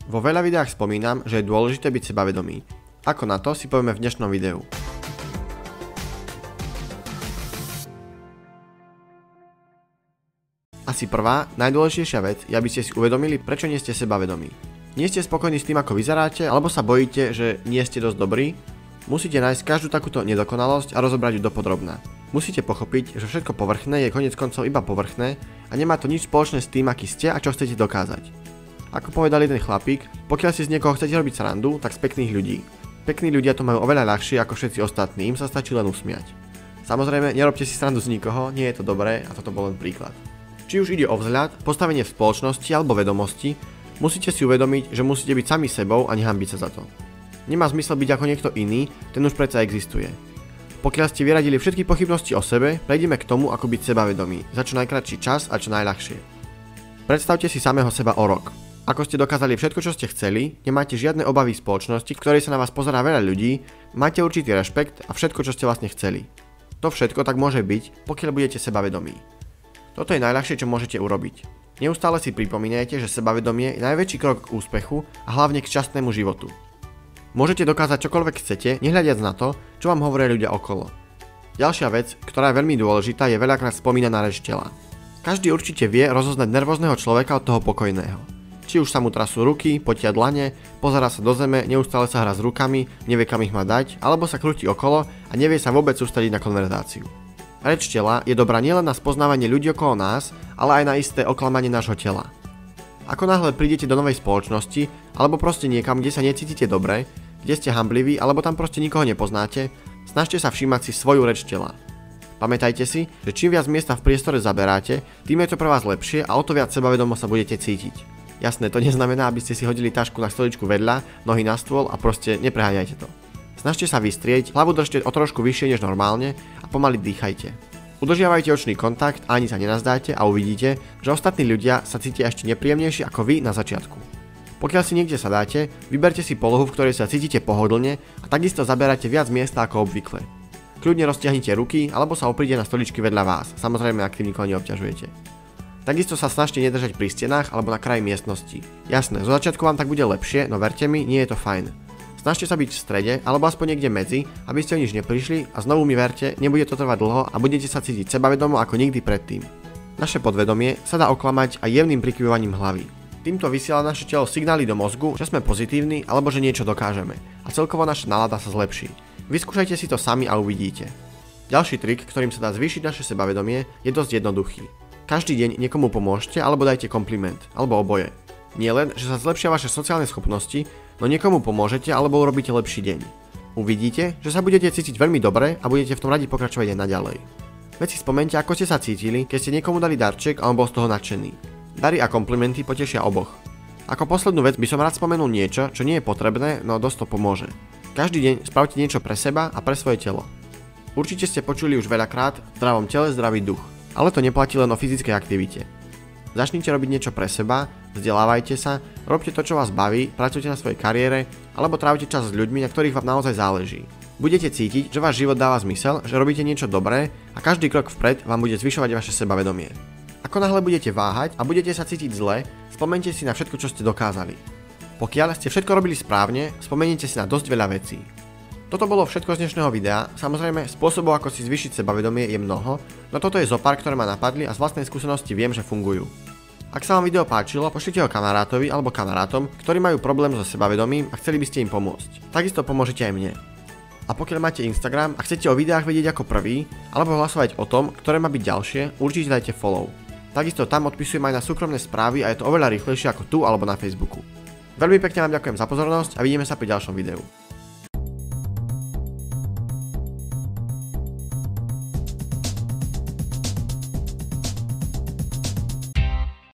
Vo veľa videách spomínam, že je dôležité byť sebavedomý. Ako na to si povieme v dnešnom videu. Asi prvá, najdôležitejšia vec je, aby ste si uvedomili, prečo nie ste sebavedomí. Nie ste spokojní s tým, ako vyzeráte, alebo sa bojíte, že nie ste dosť dobrí? Musíte nájsť každú takúto nedokonalosť a rozobrať ju dopodrobna. Musíte pochopiť, že všetko povrchné je koniec koncov iba povrchné a nemá to nič spoločné s tým, aký ste a čo chcete dokázať. Ako povedal jeden chlapík, pokiaľ si z niekoho chcete robiť srandu, tak z pekných ľudí. Pekní ľudia to majú oveľa ľahšie ako všetci ostatní, im sa stačí len usmiať. Samozrejme, nerobte si srandu z nikoho, nie je to dobré a toto bol len príklad. Či už ide o vzhľad, postavenie v spoločnosti alebo vedomosti, musíte si uvedomiť, že musíte byť sami sebou a nehanbiť sa za to. Nemá zmysel byť ako niekto iný, ten už predsa existuje. Pokiaľ ste vyradili všetky pochybnosti o sebe, prejdeme k tomu, ako byť sebavedomý, za čo najkratší čas a čo najľahšie. Predstavte si samého seba o rok. Ako ste dokázali všetko, čo ste chceli, nemáte žiadne obavy v spoločnosti, v ktorej sa na vás pozerá veľa ľudí, máte určitý rešpekt a všetko, čo ste vlastne chceli. To všetko tak môže byť, pokiaľ budete sebavedomí. Toto je najľahšie, čo môžete urobiť. Neustále si pripomínajte, že sebavedomie je najväčší krok k úspechu a hlavne k šťastnému životu. Môžete dokázať čokoľvek chcete, nehľadiac na to, čo vám hovoria ľudia okolo. Ďalšia vec, ktorá je veľmi dôležitá, je veľakrát spomínaná reč tela. Každý určite vie rozoznať nervózneho človeka od toho pokojného. Či už sa mu trasú ruky, potia dlane, pozerá sa do zeme, neustále sa hrá s rukami, nevie kam ich má dať, alebo sa krúti okolo a nevie sa vôbec sústrediť na konverzáciu. Reč tela je dobrá nielen na spoznávanie ľudí okolo nás, ale aj na isté oklamanie nášho tela. Ako náhle prídete do novej spoločnosti, alebo proste niekam, kde sa necítite dobre, kde ste hanbliví, alebo tam proste nikoho nepoznáte, snažte sa všímať si svoju reč tela. Pamätajte si, že čím viac miesta v priestore zaberáte, tým je to pre vás lepšie a o to viac sebavedomo sa budete cítiť. Jasné, to neznamená, aby ste si hodili tašku na stoličku vedľa, nohy na stôl a proste nepreháňajte to. Snažte sa vystrieť, hlavu držte o trošku vyššie než normálne a pomaly dýchajte. Udržiavajte očný kontakt a ani sa nenazdáte a uvidíte, že ostatní ľudia sa cítia ešte nepríjemnejšie ako vy na začiatku. Pokiaľ si niekde sadáte, vyberte si polohu, v ktorej sa cítite pohodlne a takisto zaberáte viac miesta ako obvykle. Kľudne roztiahnite ruky alebo sa opríte na stoličky vedľa vás, samozrejme ak tým nikoho neobťažujete. Takisto sa snažte nedržať pri stenách alebo na kraji miestnosti. Jasné, zo začiatku vám tak bude lepšie, no verte mi, nie je to fajn. Snažte sa byť v strede, alebo aspoň niekde medzi, aby ste o nič neprišli a znovu mi verte, nebude to trvať dlho a budete sa cítiť sebavedomo ako nikdy predtým. Naše podvedomie sa dá oklamať aj jemným prikyvovaním hlavy. Týmto vysiela naše telo signály do mozgu, že sme pozitívni alebo že niečo dokážeme a celkovo naša nálada sa zlepší. Vyskúšajte si to sami a uvidíte. Ďalší trik, ktorým sa dá zvýšiť naše sebavedomie, je dosť jednoduchý. Každý deň niekomu pomôžte alebo dajte kompliment, alebo oboje. Nie len, že sa zlepšia vaše sociálne schopnosti, no niekomu pomôžete alebo urobíte lepší deň. Uvidíte, že sa budete cítiť veľmi dobre a budete v tom radi pokračovať aj naďalej. Veď si spomente, ako ste sa cítili, keď ste niekomu dali darček a on bol z toho nadšený. Dary a komplimenty potešia oboch. Ako poslednú vec by som rád spomenul niečo, čo nie je potrebné, no dosť to pomôže. Každý deň spravte niečo pre seba a pre svoje telo. Určite ste počuli už veľakrát, v zdravom tele zdravý duch, ale to neplatí len o fyzickej aktivite. Začnite robiť niečo pre seba, vzdelávajte sa, robte to, čo vás baví, pracujte na svojej kariére alebo trávite čas s ľuďmi, na ktorých vám naozaj záleží. Budete cítiť, že váš život dáva zmysel, že robíte niečo dobré a každý krok vpred vám bude zvyšovať vaše sebavedomie. Ako náhle budete váhať a budete sa cítiť zle, spomeňte si na všetko, čo ste dokázali. Pokiaľ ste všetko robili správne, spomeniete si na dosť veľa vecí. Toto bolo všetko z dnešného videa, samozrejme spôsobov ako si zvýšiť sebavedomie je mnoho, no toto je zopár, ktoré ma napadli a z vlastnej skúsenosti viem, že fungujú. Ak sa vám video páčilo, pošlite ho kamarátovi alebo kamarátom, ktorí majú problém so sebavedomím a chceli by ste im pomôcť. Takisto pomôžete aj mne. A pokiaľ máte Instagram a chcete o videách vedieť ako prvý, alebo hlasovať o tom, ktoré má byť ďalšie, určite dajte follow. Takisto tam odpisujem aj na súkromné správy a je to oveľa rýchlejšie ako tu alebo na Facebooku. Veľmi pekne vám ďakujem za pozornosť a vidíme sa pri ďalšom videu.